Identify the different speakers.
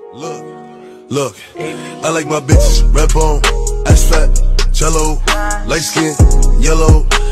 Speaker 1: Look, I like my bitches red bone, ass fat, jello, light skin, yellow.